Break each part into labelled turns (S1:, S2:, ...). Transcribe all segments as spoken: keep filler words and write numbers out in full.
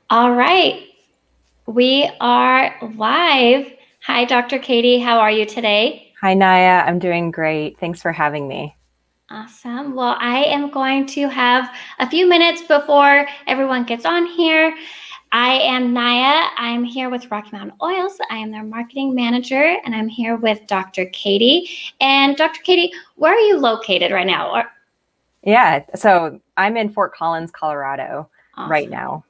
S1: All right, we are live. Hi, Doctor Katie. How are you today?
S2: Hi, Naya. I'm doing great. Thanks for having me.
S1: Awesome. Well, I am going to have a few minutes before everyone gets on here. I am Naya. I'm here with Rocky Mountain Oils. I am their marketing manager, and I'm here with Doctor Katie. And Doctor Katie, where are you located right now? Or-
S2: Yeah, so I'm in Fort Collins, Colorado right
S1: awesome.
S2: now.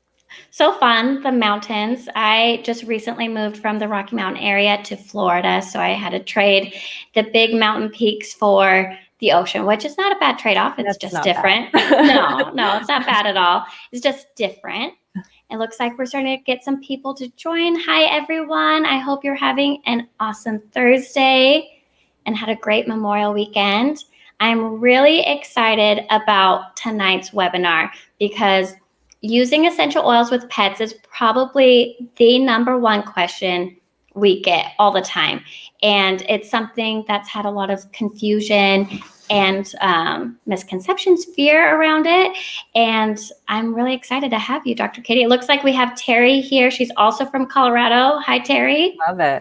S1: So fun, the mountains. I just recently moved from the Rocky Mountain area to Florida, so I had to trade the big mountain peaks for the ocean, which is not a bad trade-off. It's
S2: That's
S1: just
S2: not bad.
S1: different. No, no, it's not bad at all. It's just different. It looks like we're starting to get some people to join. Hi, everyone. I hope you're having an awesome Thursday and had a great Memorial weekend. I'm really excited about tonight's webinar because using essential oils with pets is probably the number one question we get all the time. And it's something that's had a lot of confusion and um, misconceptions, fear around it. And I'm really excited to have you, Doctor Katie. It looks like we have Terry here. She's also from Colorado. Hi, Terry.
S2: Love it.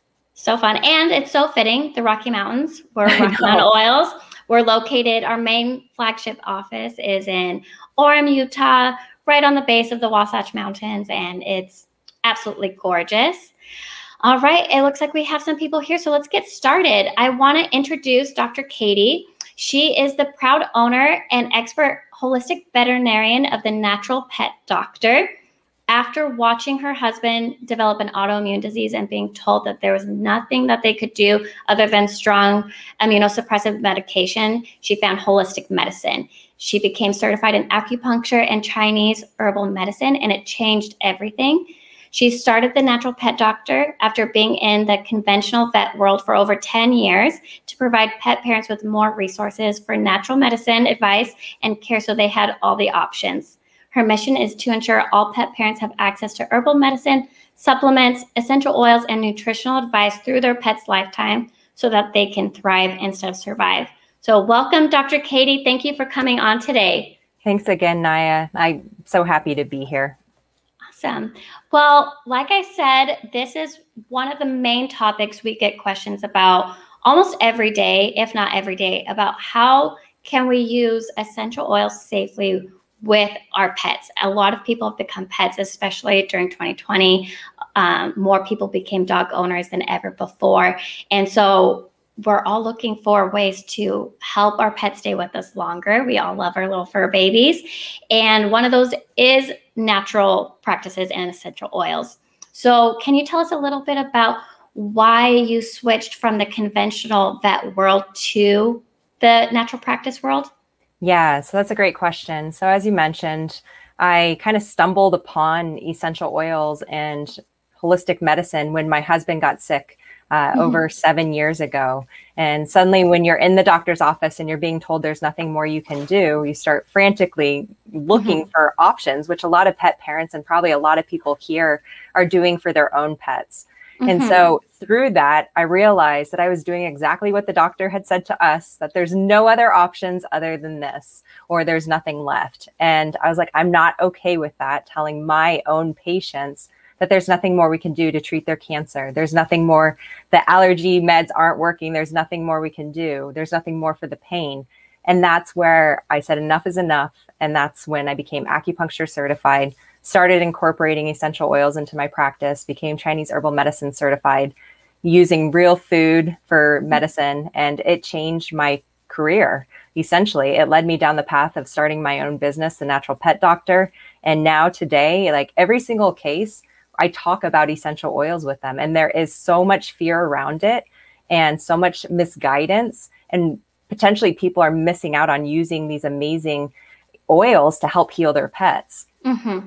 S1: So fun. And it's so fitting, the Rocky Mountains. We're Rocky Mountain Oils. We're located, our main flagship office is in Orem, Utah, right on the base of the Wasatch Mountains, and it's absolutely gorgeous. All right, it looks like we have some people here, so let's get started. I want to introduce Doctor Katie. She is the proud owner and expert holistic veterinarian of the Natural Pet Doctor. After watching her husband develop an autoimmune disease and being told that there was nothing that they could do other than strong immunosuppressive medication, she found holistic medicine. She became certified in acupuncture and Chinese herbal medicine, and it changed everything. She started the Natural Pet Doctor after being in the conventional vet world for over ten years to provide pet parents with more resources for natural medicine advice and care so they had all the options. Her mission is to ensure all pet parents have access to herbal medicine, supplements, essential oils, and nutritional advice through their pet's lifetime so that they can thrive instead of survive. So welcome, Doctor Katie. Thank you for coming on today.
S2: Thanks again, Naya. I'm so happy to be here.
S1: Awesome. Well, like I said, this is one of the main topics we get questions about almost every day, if not every day, about how can we use essential oils safely with our pets. A lot of people have become pets, especially during twenty twenty. Um, more people became dog owners than ever before. And so we're all looking for ways to help our pets stay with us longer. We all love our little fur babies. And one of those is natural practices and essential oils. So can you tell us a little bit about why you switched from the conventional vet world to the natural practice world?
S2: Yeah, so that's a great question. So as you mentioned, I kind of stumbled upon essential oils and holistic medicine when my husband got sick uh, mm-hmm. over seven years ago. And suddenly when you're in the doctor's office and you're being told there's nothing more you can do, you start frantically looking mm-hmm. for options, which a lot of pet parents and probably a lot of people here are doing for their own pets. And so through that, I realized that I was doing exactly what the doctor had said to us, that there's no other options other than this, or there's nothing left. And I was like, I'm not okay with that, telling my own patients that there's nothing more we can do to treat their cancer. There's nothing more, the allergy meds aren't working. There's nothing more we can do. There's nothing more for the pain. And that's where I said enough is enough. And that's when I became acupuncture certified, started incorporating essential oils into my practice, became Chinese herbal medicine certified, using real food for medicine, and it changed my career. Essentially, it led me down the path of starting my own business, the Natural Pet Doctor. And now today, like every single case, I talk about essential oils with them. And there is so much fear around it and so much misguidance. And potentially people are missing out on using these amazing oils to help heal their pets.
S1: Mm-hmm.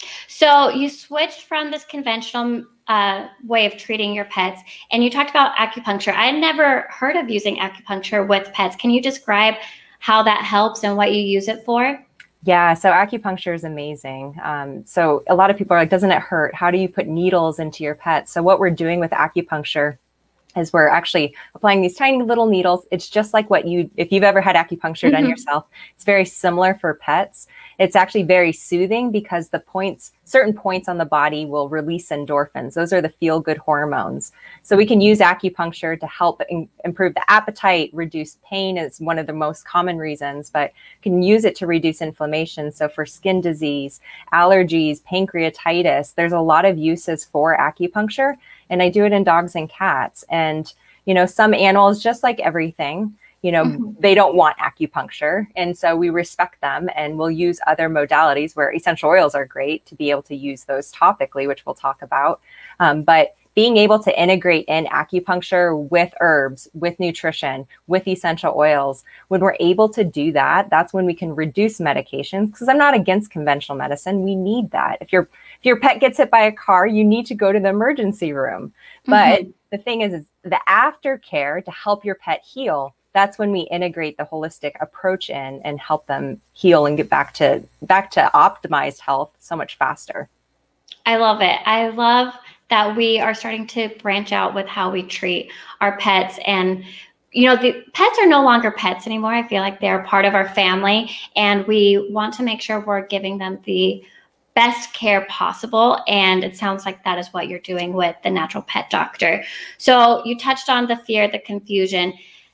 S1: So you switched from this conventional uh, way of treating your pets, and you talked about acupuncture. I had never heard of using acupuncture with pets. Can you describe how that helps and what you use it for?
S2: Yeah, so acupuncture is amazing. Um, so a lot of people are like, doesn't it hurt? How do you put needles into your pets? So what we're doing with acupuncture is we're actually applying these tiny little needles. It's just like what you, if you've ever had acupuncture mm-hmm. done yourself, it's very similar for pets. It's actually very soothing because the points certain points on the body will release endorphins. Those are the feel-good hormones. So we can use acupuncture to help in, improve the appetite, reduce pain is one of the most common reasons, but can use it to reduce inflammation. So for skin disease, allergies, pancreatitis, there's a lot of uses for acupuncture. And I do it in dogs and cats. And, you know, some animals, just like everything, you know, mm-hmm. they don't want acupuncture. And so we respect them and we'll use other modalities where essential oils are great to be able to use those topically, which we'll talk about. Um, but being able to integrate in acupuncture with herbs, with nutrition, with essential oils, when we're able to do that, that's when we can reduce medications. Because I'm not against conventional medicine. We need that. If your if your pet gets hit by a car, you need to go to the emergency room. But mm-hmm. the thing is, is the aftercare to help your pet heal. That's when we integrate the holistic approach in and help them heal and get back to back to optimized health so much faster.
S1: I love it. I love that we are starting to branch out with how we treat our pets. And, you know, the pets are no longer pets anymore. I feel like they're part of our family, and we want to make sure we're giving them the best care possible. And it sounds like that is what you're doing with the Natural Pet Doctor. So you touched on the fear, the confusion.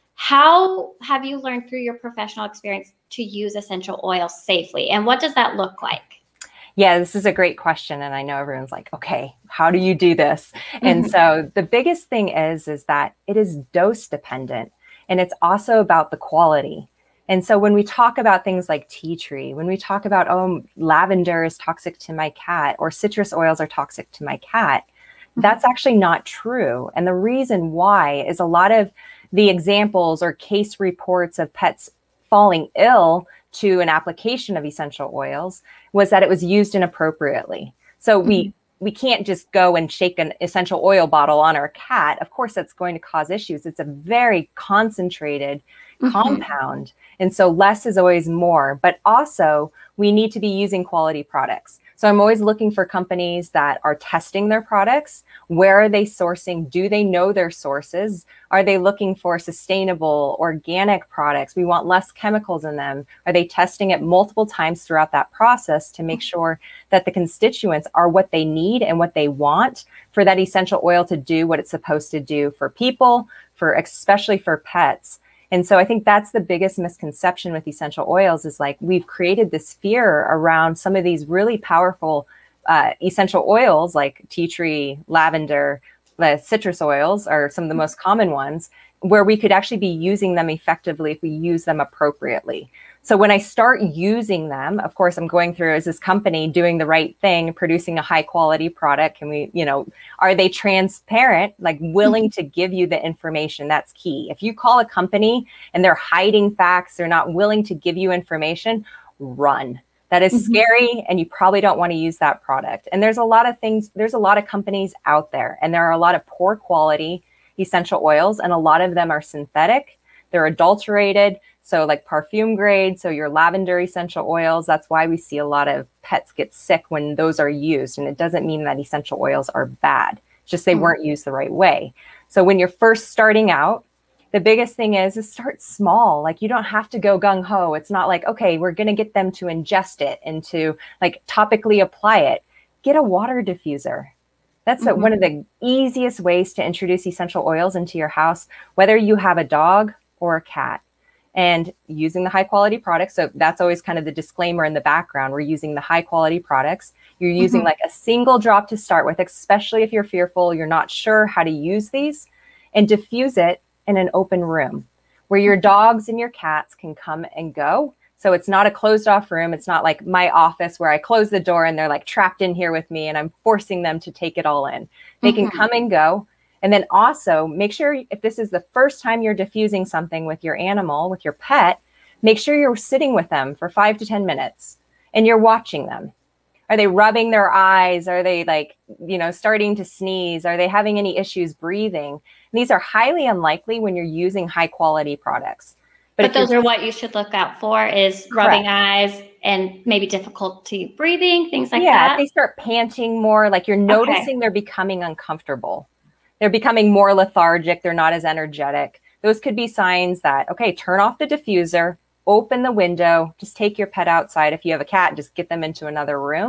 S1: How have you learned through your professional experience to use essential oils safely? And what does that look like?
S2: Yeah, this is a great question. And I know everyone's like, okay, how do you do this? Mm-hmm. And so the biggest thing is, is that it is dose dependent. And it's also about the quality. And so when we talk about things like tea tree, when we talk about, oh, lavender is toxic to my cat or citrus oils are toxic to my cat, mm-hmm. that's actually not true. And the reason why is a lot of the examples or case reports of pets falling ill to an application of essential oils was that it was used inappropriately. So mm-hmm. we we can't just go and shake an essential oil bottle on our cat. Of course, that's going to cause issues. It's a very concentrated mm-hmm. compound. And so less is always more. But also, we need to be using quality products. So I'm always looking for companies that are testing their products. Where are they sourcing? Do they know their sources? Are they looking for sustainable, organic products? We want less chemicals in them. Are they testing it multiple times throughout that process to make sure that the constituents are what they need and what they want for that essential oil to do what it's supposed to do for people, for especially for pets? And so I think that's the biggest misconception with essential oils is like we've created this fear around some of these really powerful uh, essential oils like tea tree, lavender, uh, citrus oils are some of the most common ones where we could actually be using them effectively if we use them appropriately. So when I start using them, of course, I'm going through, is this company doing the right thing, producing a high quality product? Can we, you know, are they transparent, like willing to give you the information? That's key. If you call a company and they're hiding facts, they're not willing to give you information, run. That is mm-hmm. scary, and you probably don't want to use that product. And there's a lot of things, there's a lot of companies out there, and there are a lot of poor quality essential oils, and a lot of them are synthetic. They're adulterated. So like perfume grade, so your lavender essential oils, that's why we see a lot of pets get sick when those are used. And it doesn't mean that essential oils are bad, it's just they mm-hmm. weren't used the right way. So when you're first starting out, the biggest thing is, is start small. Like you don't have to go gung ho. It's not like, okay, we're going to get them to ingest it and to like topically apply it. Get a water diffuser. That's mm-hmm. a, one of the easiest ways to introduce essential oils into your house, whether you have a dog or a cat. And using the high quality products. So that's always kind of the disclaimer in the background. We're using the high quality products. You're using mm-hmm. like a single drop to start with, especially if you're fearful, you're not sure how to use these, and diffuse it in an open room where your dogs and your cats can come and go. So it's not a closed off room. It's not like my office where I close the door and they're like trapped in here with me and I'm forcing them to take it all in. They mm-hmm. can come and go. And then also make sure if this is the first time you're diffusing something with your animal, with your pet, make sure you're sitting with them for five to ten minutes and you're watching them. Are they rubbing their eyes? Are they like, you know, starting to sneeze? Are they having any issues breathing? And these are highly unlikely when you're using high quality products.
S1: But, but those are what you should look out for is rubbing correct. Eyes and maybe difficulty breathing, things like
S2: yeah,
S1: that.
S2: Yeah, if they start panting more, like you're noticing okay. they're becoming uncomfortable. They're becoming more lethargic. They're not as energetic. Those could be signs that, okay, turn off the diffuser, open the window, just take your pet outside. If you have a cat, just get them into another room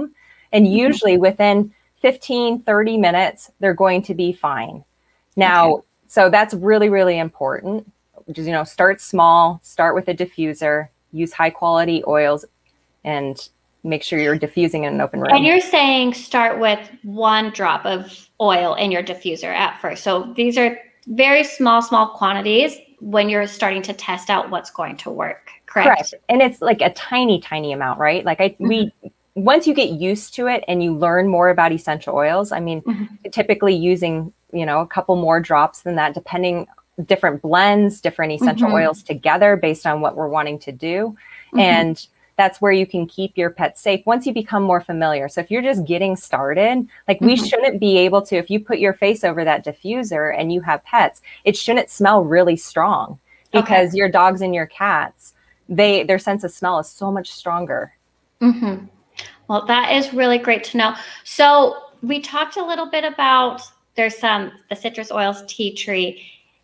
S2: And usually within fifteen, thirty minutes, they're going to be fine. Now, okay. So that's really, really important. Just, you know, start small, start with a diffuser, use high quality oils, and make sure you're diffusing in an open room.
S1: And you're saying start with one drop of oil in your diffuser at first. So these are very small, small quantities when you're starting to test out what's going to work, correct?
S2: Correct. And it's like a tiny, tiny amount, right? Like I, mm-hmm. we, once you get used to it and you learn more about essential oils, I mean, mm-hmm. typically using, you know, a couple more drops than that, depending different blends, different essential mm-hmm. oils together based on what we're wanting to do. Mm-hmm. And that's where you can keep your pet safe once you become more familiar. So if you're just getting started, like mm-hmm. we shouldn't be able to, if you put your face over that diffuser and you have pets, it shouldn't smell really strong because okay. your dogs and your cats, they, their sense of smell is so much stronger.
S1: Mm-hmm. Well, that is really great to know. So we talked a little bit about, there's some, the citrus oils, tea tree.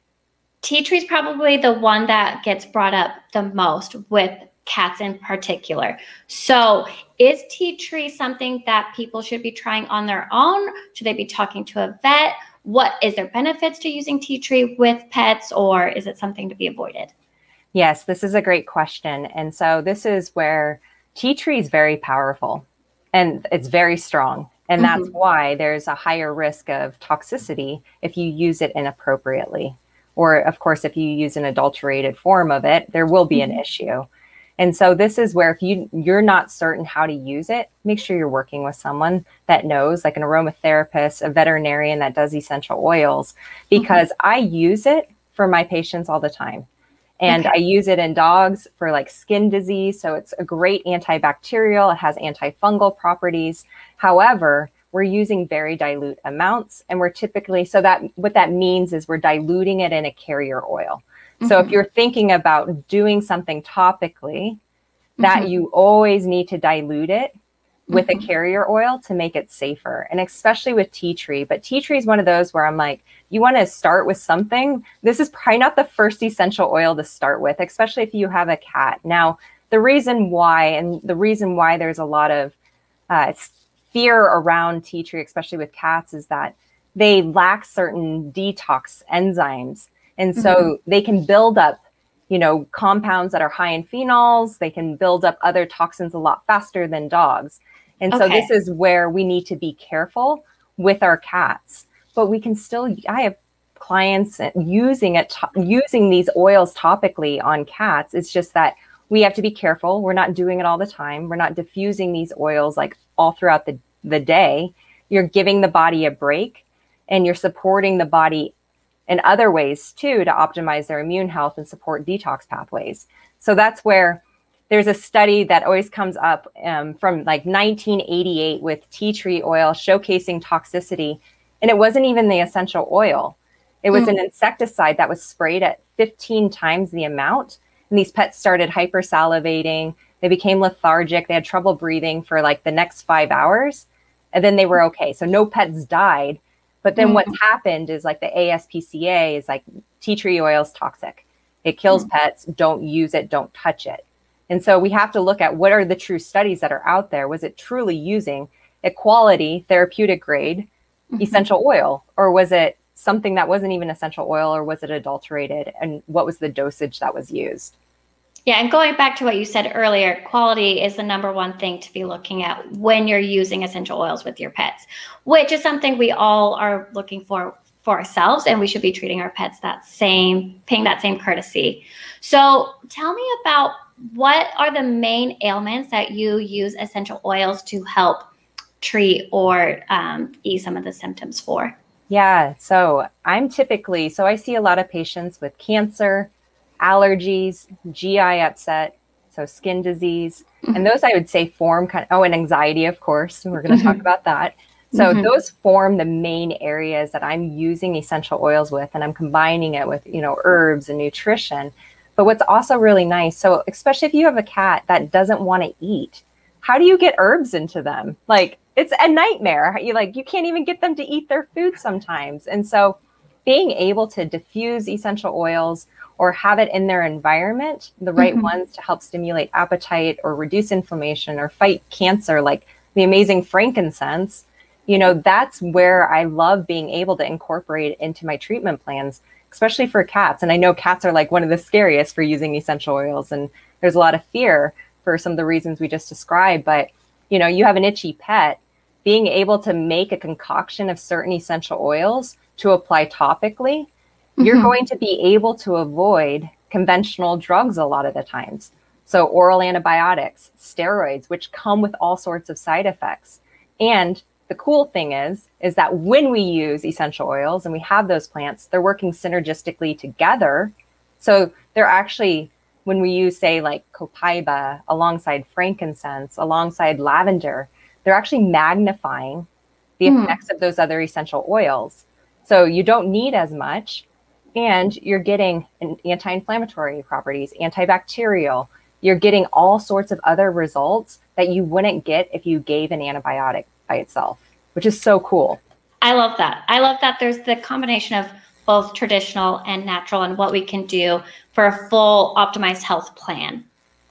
S1: Tea tree is probably the one that gets brought up the most with cats in particular. So is tea tree something that people should be trying on their own? Should they be talking to a vet? What is there benefits to using tea tree with pets, or is it something to be avoided?
S2: Yes, this is a great question. And so this is where tea tree is very powerful and it's very strong. And mm-hmm. that's why there's a higher risk of toxicity if you use it inappropriately. Or of course, if you use an adulterated form of it, there will be mm-hmm. an issue. And so this is where if you, you're not certain how to use it, make sure you're working with someone that knows, like an aromatherapist, a veterinarian that does essential oils, because mm-hmm. I use it for my patients all the time. And okay. I use it in dogs for like skin disease. So it's a great antibacterial. It has antifungal properties. However, we're using very dilute amounts. And we're typically, so that what that means is we're diluting it in a carrier oil. Mm-hmm. So if you're thinking about doing something topically, that mm-hmm. you always need to dilute it with mm-hmm. a carrier oil to make it safer. And especially with tea tree. But tea tree is one of those where I'm like, you want to start with something. This is probably not the first essential oil to start with, especially if you have a cat. Now, the reason why, and the reason why there's a lot of uh, fear around tea tree, especially with cats, is that they lack certain detox enzymes. And so mm-hmm. they can build up, you know, compounds that are high in phenols. They can build up other toxins a lot faster than dogs. And so okay. this is where we need to be careful with our cats. But we can still, I have clients using it, using these oils topically on cats. It's just that we have to be careful. We're not doing it all the time. We're not diffusing these oils like all throughout the, the day. You're giving the body a break and you're supporting the body in other ways too to optimize their immune health and support detox pathways. So that's where there's a study that always comes up um, from like nineteen eighty-eight with tea tree oil showcasing toxicity. And it wasn't even the essential oil. It was mm. an insecticide that was sprayed at fifteen times the amount. And these pets started hypersalivating. They became lethargic. They had trouble breathing for like the next five hours. And then they were okay. So no pets died. But then mm. what's happened is like the A S P C A is like tea tree oil is toxic. It kills mm. pets. Don't use it. Don't touch it. And so we have to look at what are the true studies that are out there. Was it truly using a quality therapeutic grade essential oil, or was it something that wasn't even essential oil, or was it adulterated, and what was the dosage that was used?
S1: Yeah, and going back to what you said earlier, quality is the number one thing to be looking at when you're using essential oils with your pets, which is something we all are looking for for ourselves, and we should be treating our pets that same, paying that same courtesy. So tell me about what are the main ailments that you use essential oils to help treat or um, ease some of the symptoms for?
S2: Yeah, so I'm typically, so I see a lot of patients with cancer, allergies, G I upset, so skin disease, mm-hmm. and those I would say form kind of, oh, and anxiety, of course, we're going to mm-hmm. talk about that. So mm-hmm. those form the main areas that I'm using essential oils with, and I'm combining it with, you know, herbs and nutrition. But what's also really nice, so especially if you have a cat that doesn't want to eat, how do you get herbs into them? Like, it's a nightmare. You like, you can't even get them to eat their food sometimes. And so being able to diffuse essential oils or have it in their environment, the right mm-hmm. ones to help stimulate appetite or reduce inflammation or fight cancer, like the amazing frankincense, you know, that's where I love being able to incorporate into my treatment plans, especially for cats. And I know cats are like one of the scariest for using essential oils. And there's a lot of fear for some of the reasons we just described. But, you know, you have an itchy pet, being able to make a concoction of certain essential oils to apply topically, mm-hmm. you're going to be able to avoid conventional drugs a lot of the times. So oral antibiotics, steroids, which come with all sorts of side effects. And the cool thing is, is that when we use essential oils and we have those plants, they're working synergistically together. So they're actually, when we use, say, like copaiba alongside frankincense, alongside lavender, they're actually magnifying the mm. effects of those other essential oils. So you don't need as much, and you're getting an anti-inflammatory properties, antibacterial. You're getting all sorts of other results that you wouldn't get if you gave an antibiotic by itself, which is so cool.
S1: I love that. I love that there's the combination of both traditional and natural and what we can do for a full optimized health plan.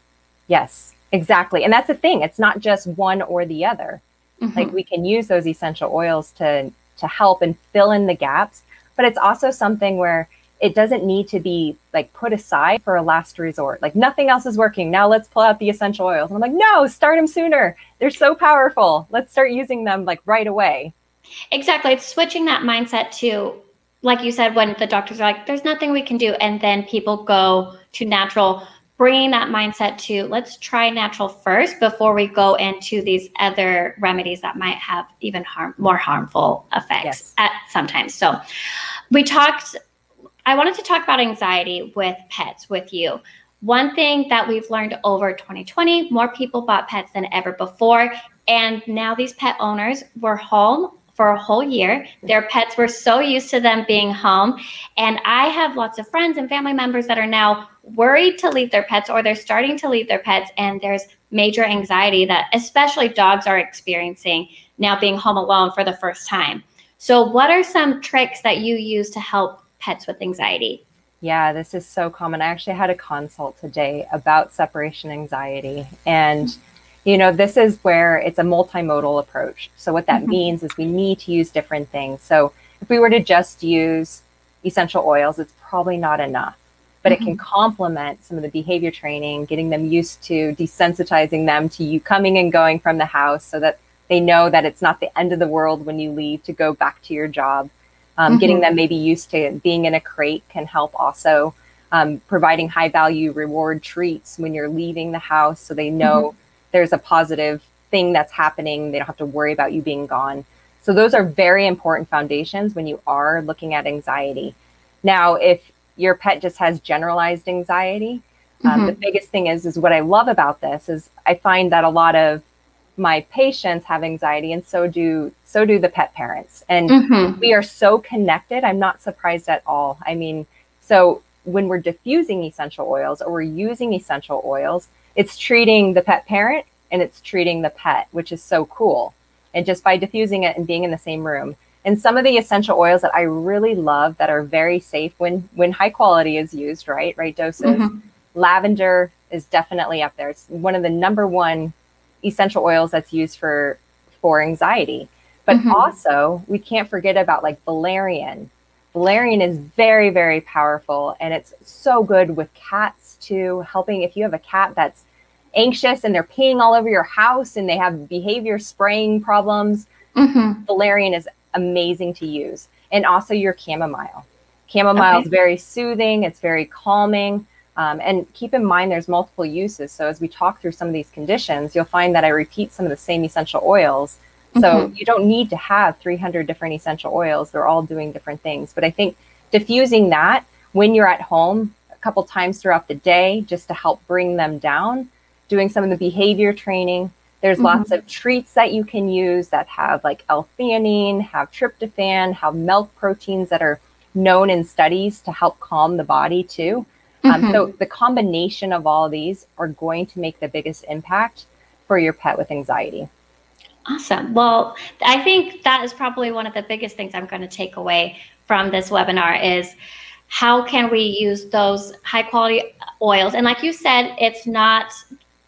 S2: Yes, exactly. And that's the thing. It's not just one or the other. Mm-hmm. Like we can use those essential oils to, to help and fill in the gaps, but it's also something where it doesn't need to be like put aside for a last resort. Like nothing else is working. Now let's pull out the essential oils. And I'm like, no, start them sooner. They're so powerful. Let's start using them like right away.
S1: Exactly. It's switching that mindset to, like you said, when the doctors are like, there's nothing we can do. And then people go to natural, bringing that mindset to let's try natural first before we go into these other remedies that might have even harm, more harmful effects yes. at sometimes. So we talked, I wanted to talk about anxiety with pets with you. One thing that we've learned over twenty twenty, more people bought pets than ever before. And now these pet owners were home for a whole year. Their pets were so used to them being home. And I have lots of friends and family members that are now worried to leave their pets, or they're starting to leave their pets. And there's major anxiety that especially dogs are experiencing now being home alone for the first time. So what are some tricks that you use to help pets with anxiety?
S2: Yeah, this is so common. I actually had a consult today about separation anxiety. And, you know, this is where it's a multimodal approach. So what that mm-hmm. means is we need to use different things. So if we were to just use essential oils, it's probably not enough, but mm-hmm. it can complement some of the behavior training, getting them used to desensitizing them to you coming and going from the house so that they know that it's not the end of the world when you leave to go back to your job. Um, mm-hmm. Getting them maybe used to being in a crate can help also. Um, providing high value reward treats when you're leaving the house so they know mm-hmm. there's a positive thing that's happening. They don't have to worry about you being gone. So those are very important foundations when you are looking at anxiety. Now, if your pet just has generalized anxiety, um, mm-hmm. the biggest thing is, is what I love about this is I find that a lot of my patients have anxiety, and so do so do the pet parents. And mm-hmm. we are so connected. I'm not surprised at all. I mean, so when we're diffusing essential oils or we're using essential oils, it's treating the pet parent and it's treating the pet, which is so cool. And just by diffusing it and being in the same room. And some of the essential oils that I really love that are very safe when when high quality is used, right, right doses. Mm-hmm. Lavender is definitely up there. It's one of the number one essential oils that's used for for anxiety. But mm-hmm. also we can't forget about like valerian. Valerian is very, very powerful, and it's so good with cats too, helping if you have a cat that's anxious and they're peeing all over your house and they have behavior spraying problems. Mm-hmm. Valerian is amazing to use. And also your chamomile. Chamomile okay. is very soothing. It's very calming. Um, and keep in mind, there's multiple uses. So as we talk through some of these conditions, you'll find that I repeat some of the same essential oils. So mm-hmm. you don't need to have three hundred different essential oils. They're all doing different things. But I think diffusing that when you're at home a couple times throughout the day, just to help bring them down, doing some of the behavior training. There's mm-hmm. lots of treats that you can use that have like L-theanine, have tryptophan, have milk proteins that are known in studies to help calm the body too. Mm-hmm. Um, so the combination of all of these are going to make the biggest impact for your pet with anxiety.
S1: Awesome. Well, I think that is probably one of the biggest things I'm going to take away from this webinar is how can we use those high quality oils? And like you said, it's not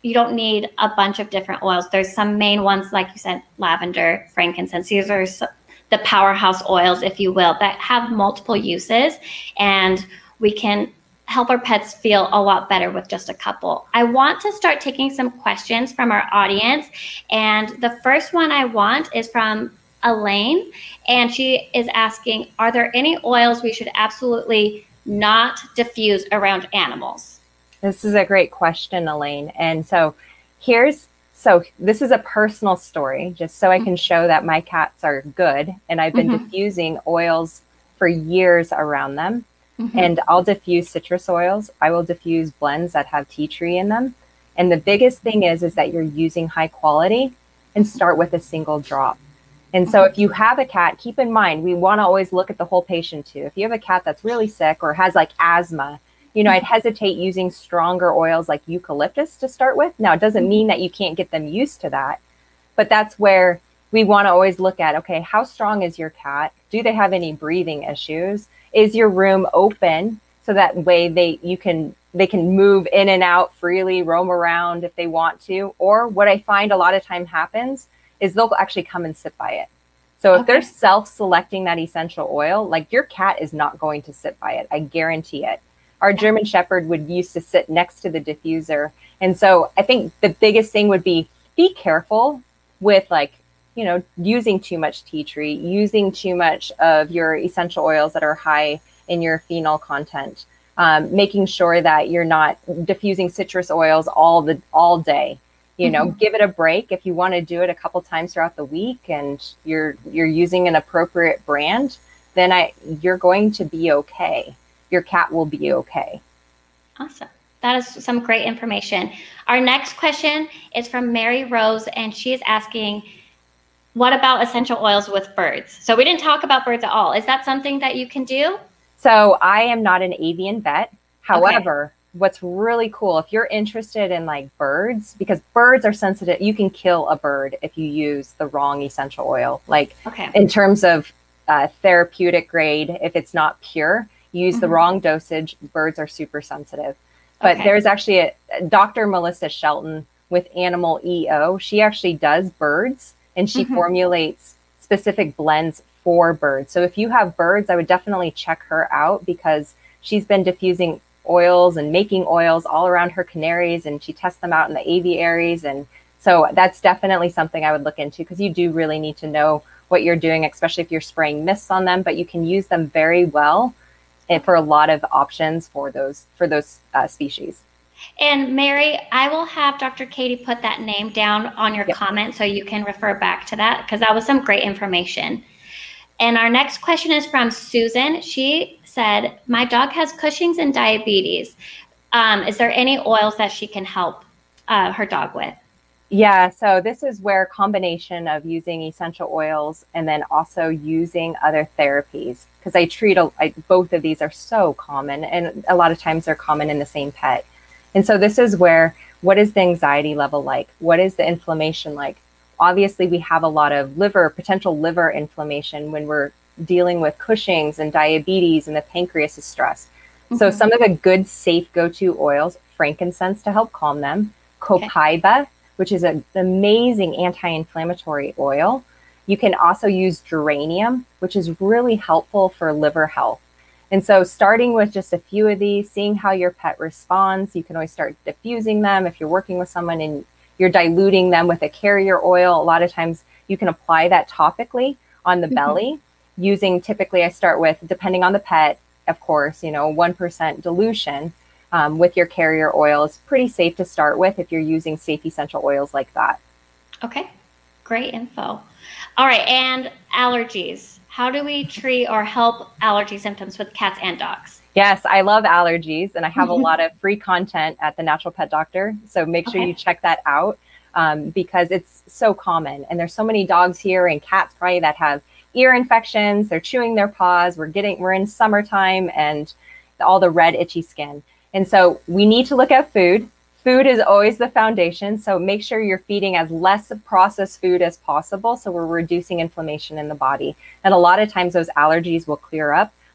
S1: you don't need a bunch of different oils. There's some main ones, like you said, lavender, frankincense. These are the powerhouse oils, if you will, that have multiple uses, and we can help our pets feel a lot better with just a couple. I want to start taking some questions from our audience, and the first one I want is from Elaine, and she is asking, are there any oils we should absolutely not diffuse around animals?
S2: This is a great question, Elaine. And so here's, so this is a personal story, just so I can show that my cats are good. And I've been mm-hmm. diffusing oils for years around them. Mm-hmm. And I'll diffuse citrus oils. I will diffuse blends that have tea tree in them. And the biggest thing is, is that you're using high quality, and start with a single drop. And so if you have a cat, keep in mind, we want to always look at the whole patient too. If you have a cat that's really sick or has like asthma, you know, I'd hesitate using stronger oils like eucalyptus to start with. Now, it doesn't mean that you can't get them used to that, but that's where we want to always look at, okay, how strong is your cat? Do they have any breathing issues? Is your room open? So that way they, you can, they can move in and out freely, roam around if they want to. Or what I find a lot of time happens is they'll actually come and sit by it. So if okay. they're self-selecting that essential oil, like your cat is not going to sit by it. I guarantee it. Our German Shepherd would used to sit next to the diffuser. And so I think the biggest thing would be, be careful with like, you know, using too much tea tree, using too much of your essential oils that are high in your phenol content, um, making sure that you're not diffusing citrus oils all the all day. You know, mm-hmm. give it a break. If you want to do it a couple times throughout the week and you're you're using an appropriate brand, then I you're going to be okay. Your cat will be okay.
S1: Awesome. That is some great information. Our next question is from Mary Rose, and she is asking, what about essential oils with birds? So we didn't talk about birds at all. Is that something that you can do?
S2: So I am not an avian vet. However, okay. what's really cool, if you're interested in like birds, because birds are sensitive, you can kill a bird if you use the wrong essential oil. Like okay. in terms of uh, therapeutic grade, if it's not pure, you use mm-hmm. the wrong dosage, birds are super sensitive. But okay. there's actually a, Doctor Melissa Shelton with Animal E O. She actually does birds, and she mm-hmm. formulates specific blends for birds. So if you have birds, I would definitely check her out, because she's been diffusing oils and making oils all around her canaries, and she tests them out in the aviaries. And so that's definitely something I would look into, because you do really need to know what you're doing, especially if you're spraying mists on them, but you can use them very well and for a lot of options for those for those uh, species.
S1: And Mary, I will have Doctor Katie put that name down on your yep. comment so you can refer back to that, because that was some great information. And our next question is from Susan. She said, my dog has Cushing's and diabetes. Um, is there any oils that she can help uh, her dog with?
S2: Yeah, so this is where a combination of using essential oils and then also using other therapies, because I treat a, I, both of these are so common, and a lot of times they're common in the same pet. And so this is where, what is the anxiety level like? What is the inflammation like? Obviously, we have a lot of liver, potential liver inflammation when we're dealing with Cushing's and diabetes, and the pancreas is stressed. Mm-hmm. So some of the good, safe go-to oils, frankincense to help calm them, copaiba, okay. which is an amazing anti-inflammatory oil. You can also use geranium, which is really helpful for liver health. And so starting with just a few of these, seeing how your pet responds, you can always start diffusing them. If you're working with someone and you're diluting them with a carrier oil, a lot of times you can apply that topically on the mm-hmm. belly using, typically I start with, depending on the pet, of course, you know, one percent dilution um, with your carrier oil is pretty safe to start with if you're using safe essential oils like that.
S1: Okay, great info. All right, and allergies. How do we treat or help allergy symptoms with cats and dogs?
S2: Yes, I love allergies, and I have a lot of free content at the Natural Pet Doctor. So make sure okay. you check that out um, because it's so common. And there's so many dogs here and cats probably that have ear infections. They're chewing their paws. We're getting, we're in summertime and all the red itchy skin. And so we need to look at food. Food is always the foundation. So make sure you're feeding as less processed food as possible, so we're reducing inflammation in the body. And a lot of times those allergies will clear up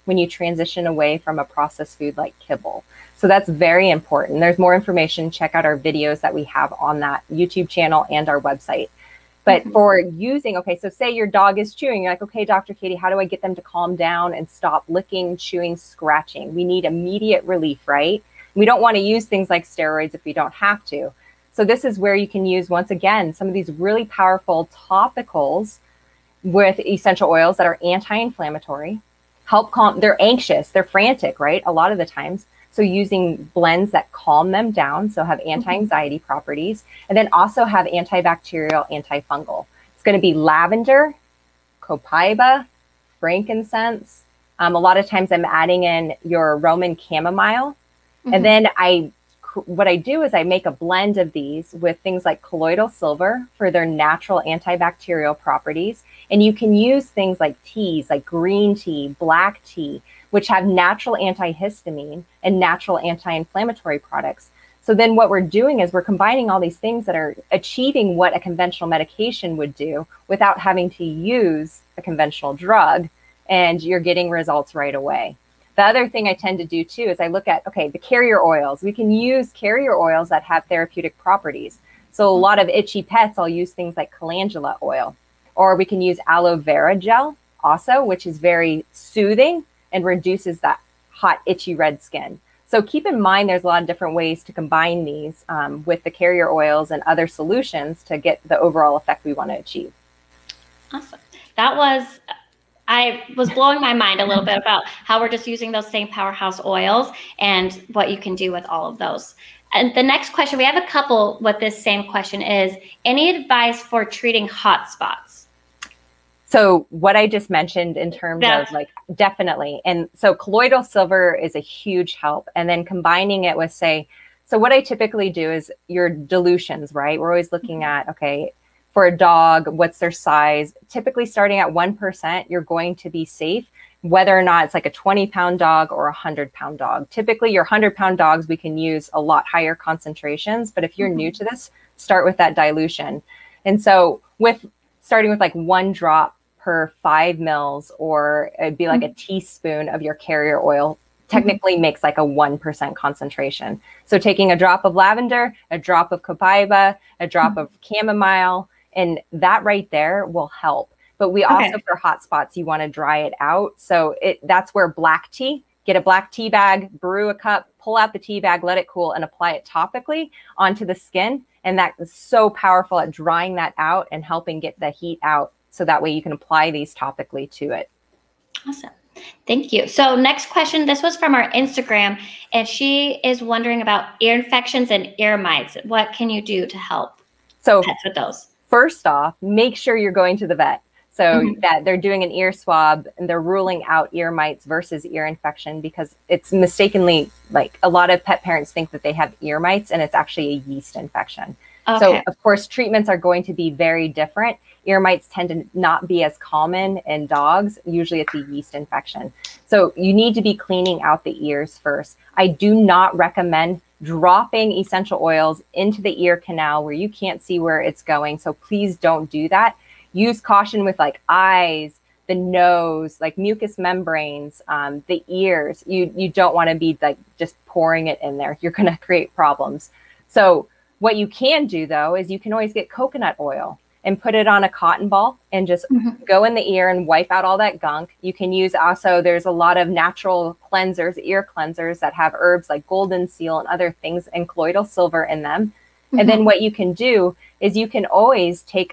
S2: when you transition away from a processed food like kibble. So that's very important. There's more information. Check out our videos that we have on that YouTube channel and our website. But mm-hmm. for using, okay, so say your dog is chewing, you're like, okay, Doctor Katie, how do I get them to calm down and stop licking, chewing, scratching? We need immediate relief, right? We don't want to use things like steroids if we don't have to. So this is where you can use, once again, some of these really powerful topicals with essential oils that are anti-inflammatory, help calm, they're anxious, they're frantic, right? A lot of the times. So using blends that calm them down, so have anti-anxiety mm-hmm. properties, and then also have antibacterial, antifungal. It's going to be lavender, copaiba, frankincense. Um, a lot of times I'm adding in your Roman chamomile. Mm-hmm. And then I, what I do is I make a blend of these with things like colloidal silver for their natural antibacterial properties. And you can use things like teas, like green tea, black tea, which have natural antihistamine and natural anti-inflammatory products. So then what we're doing is we're combining all these things that are achieving what a conventional medication would do without having to use a conventional drug, and you're getting results right away. The other thing I tend to do too is I look at, okay, the carrier oils. We can use carrier oils that have therapeutic properties. So a lot of itchy pets, I'll use things like calendula oil, or we can use aloe vera gel also, which is very soothing and reduces that hot, itchy red skin. So keep in mind, there's a lot of different ways to combine these um, with the carrier oils and other solutions to get the overall effect we want to achieve.
S1: Awesome. That was, I was blowing my mind a little bit about how we're just using those same powerhouse oils and what you can do with all of those. And the next question, we have a couple with this same question, is any advice for treating hot spots?
S2: So what I just mentioned in terms yeah. of like, definitely. And so colloidal silver is a huge help. And then combining it with, say, so what I typically do is your dilutions, right? We're always looking at, okay, for a dog, what's their size? Typically starting at one percent, you're going to be safe, whether or not it's like a twenty pound dog or a one hundred pound dog. Typically your one hundred pound dogs, we can use a lot higher concentrations. But if you're mm-hmm. new to this, start with that dilution. And so with starting with like one drop per five mils, or it'd be like mm-hmm. a teaspoon of your carrier oil, technically mm-hmm. makes like a one percent concentration. So taking a drop of lavender, a drop of copaiba, a drop mm-hmm. of chamomile, and that right there will help. But we okay. also, for hot spots, you want to dry it out. So it that's where black tea, get a black tea bag, brew a cup, pull out the tea bag, let it cool, and apply it topically onto the skin. And that is so powerful at drying that out and helping get the heat out. So that way you can apply these topically to it.
S1: Awesome. Thank you. So next question, this was from our Instagram, and she is wondering about ear infections and ear mites. What can you do to help
S2: so
S1: pets with those?
S2: First off, make sure you're going to the vet. So mm-hmm. that they're doing an ear swab and they're ruling out ear mites versus ear infection, because it's mistakenly, like a lot of pet parents think that they have ear mites and it's actually a yeast infection. Okay. So of course, treatments are going to be very different. Ear mites tend to not be as common in dogs. Usually it's a yeast infection. So you need to be cleaning out the ears first. I do not recommend dropping essential oils into the ear canal where you can't see where it's going. So please don't do that. Use caution with like eyes, the nose, like mucous membranes, um, the ears. You, you don't want to be like just pouring it in there. You're going to create problems. So what you can do though, is you can always get coconut oil and put it on a cotton ball and just mm-hmm. go in the ear and wipe out all that gunk. You can use also, there's a lot of natural cleansers, ear cleansers that have herbs like golden seal and other things and colloidal silver in them. Mm-hmm. And then what you can do is you can always take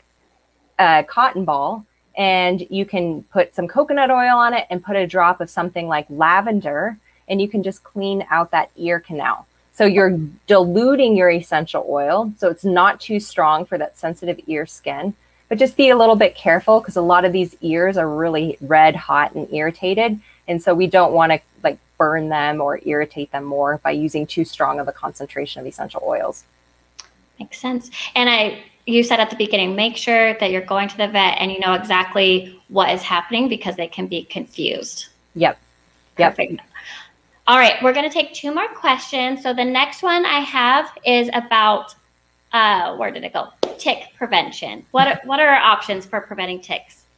S2: a cotton ball and you can put some coconut oil on it and put a drop of something like lavender, and you can just clean out that ear canal. So you're diluting your essential oil, so it's not too strong for that sensitive ear skin, but just be a little bit careful because a lot of these ears are really red, hot, and irritated. And so we don't want to like burn them or irritate them more by using too strong of a concentration of essential oils.
S1: Makes sense. And I, you said at the beginning, make sure that you're going to the vet and you know exactly what is happening, because they can be confused.
S2: Yep. Yep.
S1: Perfect. All right, we're going to take two more questions. So the next one I have is about, uh, where did it go? Tick prevention. What are, what are our options for preventing ticks?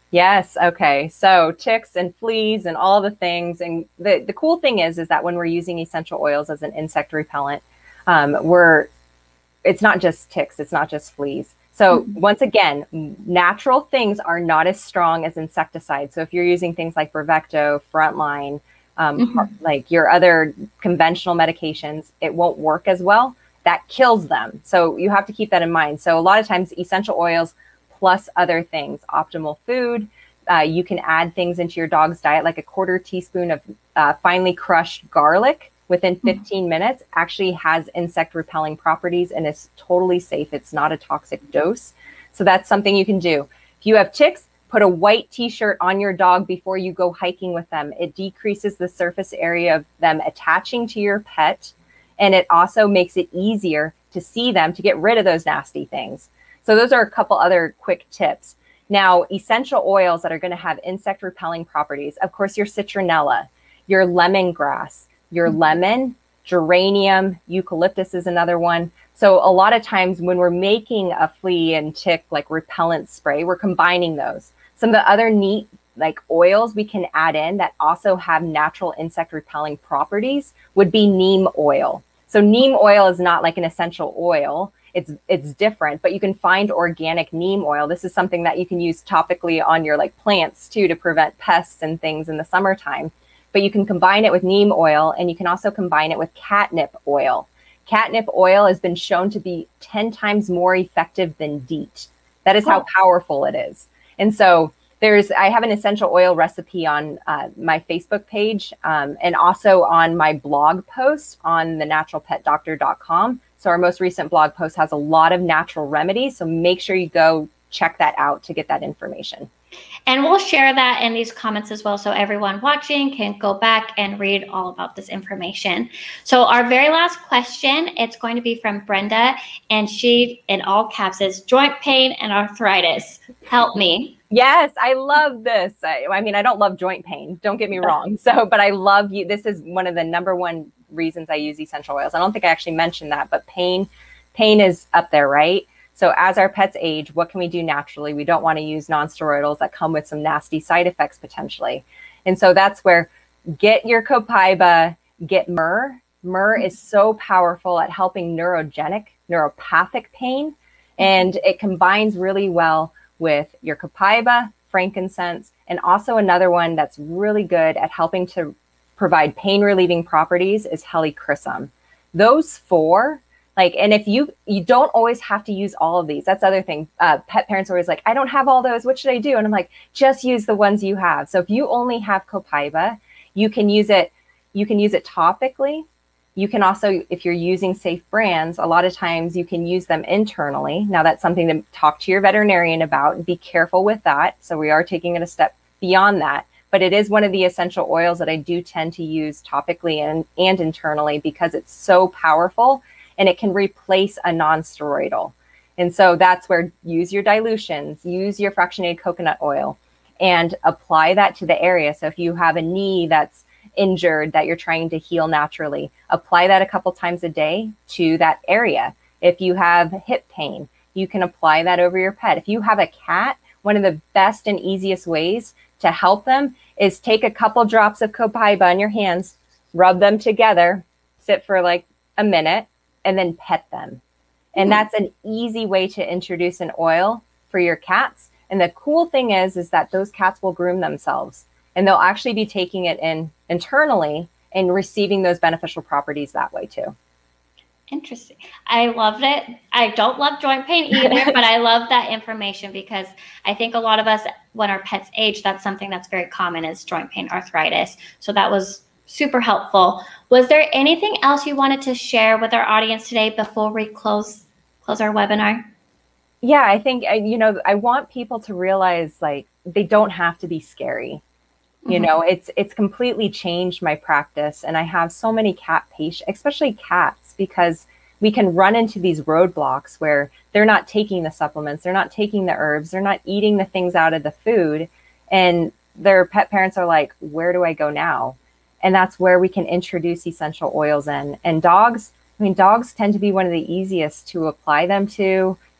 S2: Yes. Okay. So ticks and fleas and all the things. And the, the cool thing is, is that when we're using essential oils as an insect repellent, um, we're, it's not just ticks, it's not just fleas. So mm-hmm. once again, natural things are not as strong as insecticides. So if you're using things like Bravecto, Frontline, um, mm-hmm. like your other conventional medications, it won't work as well. That kills them. So you have to keep that in mind. So a lot of times essential oils plus other things, optimal food. Uh, you can add things into your dog's diet, like a quarter teaspoon of uh, finely crushed garlic within fifteen mm-hmm. minutes actually has insect repelling properties and is totally safe. It's not a toxic dose. So that's something you can do. If you have ticks, put a white t-shirt on your dog before you go hiking with them. It decreases the surface area of them attaching to your pet. And it also makes it easier to see them, to get rid of those nasty things. So those are a couple other quick tips. Now, essential oils that are going to have insect repelling properties. Of course, your citronella, your lemongrass, your lemon, geranium, eucalyptus is another one. So a lot of times when we're making a flea and tick like repellent spray, we're combining those. Some of the other neat like oils we can add in that also have natural insect repelling properties would be neem oil. So neem oil is not like an essential oil. It's it's different, but you can find organic neem oil. This is something that you can use topically on your like plants too to prevent pests and things in the summertime. But you can combine it with neem oil, and you can also combine it with catnip oil. Catnip oil has been shown to be ten times more effective than DEET. That is how powerful it is. And so there's, I have an essential oil recipe on uh, my Facebook page um, and also on my blog post on the natural pet doctor dot com. So our most recent blog post has a lot of natural remedies. So make sure you go check that out to get that information.
S1: And we'll share that in these comments as well, so everyone watching can go back and read all about this information. So our very last question, it's going to be from Brenda, and she, in all caps, says, joint pain and arthritis. Help me.
S2: Yes, I love this. I, I mean, I don't love joint pain. Don't get me wrong. So, but I love you. This is one of the number one reasons I use essential oils. I don't think I actually mentioned that, but pain, pain is up there, right? So as our pets age, what can we do naturally? We don't want to use non-steroidals that come with some nasty side effects potentially. And so that's where get your Copaiba, get myrrh. Myrrh is so powerful at helping neurogenic, neuropathic pain. And it combines really well with your Copaiba, frankincense, and also another one that's really good at helping to provide pain relieving properties is helichrysum. Those four, like, and if you, you don't always have to use all of these. That's the other thing. Uh, pet parents are always like, I don't have all those. What should I do? And I'm like, just use the ones you have. So if you only have Copaiba, you can use it, you can use it topically. You can also, if you're using safe brands, a lot of times you can use them internally. Now that's something to talk to your veterinarian about and be careful with that. So we are taking it a step beyond that. But it is one of the essential oils that I do tend to use topically and, and internally because it's so powerful and it can replace a non-steroidal. And so that's where use your dilutions, use your fractionated coconut oil and apply that to the area. So if you have a knee that's injured that you're trying to heal naturally, apply that a couple times a day to that area. If you have hip pain, you can apply that over your pet. If you have a cat, one of the best and easiest ways to help them is take a couple drops of Copaiba on your hands, rub them together, sit for like a minute, and then pet them. And that's an easy way to introduce an oil for your cats. And the cool thing is, is that those cats will groom themselves and they'll actually be taking it in internally and receiving those beneficial properties that way too.
S1: Interesting. I loved it. I don't love joint pain either, but I love that information because I think a lot of us, when our pets age, that's something that's very common is joint pain, arthritis. So that was super helpful. Was there anything else you wanted to share with our audience today before we close close our webinar?
S2: Yeah, I think, you know, I want people to realize like they don't have to be scary. You mm-hmm. know, it's it's completely changed my practice. And I have so many cat patients, especially cats, because we can run into these roadblocks where they're not taking the supplements, they're not taking the herbs, they're not eating the things out of the food. And their pet parents are like, where do I go now? And that's where we can introduce essential oils in. And dogs, I mean, dogs tend to be one of the easiest to apply them to,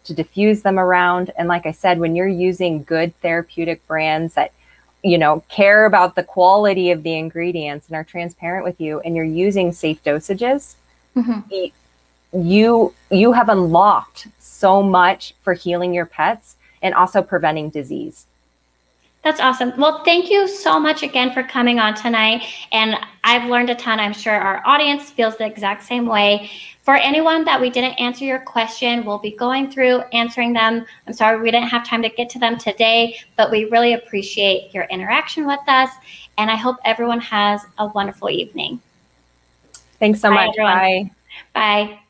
S2: to diffuse them around. And like I said, when you're using good therapeutic brands that, you know, care about the quality of the ingredients and are transparent with you, and you're using safe dosages, mm-hmm. you you have unlocked so much for healing your pets and also preventing disease.
S1: That's awesome. Well, thank you so much again for coming on tonight. And I've learned a ton. I'm sure our audience feels the exact same way. For anyone that we didn't answer your question, we'll be going through answering them. I'm sorry we didn't have time to get to them today, but we really appreciate your interaction with us. And I hope everyone has a wonderful evening.
S2: Thanks so
S1: Bye,
S2: much.
S1: everyone.
S2: Bye.
S1: Bye.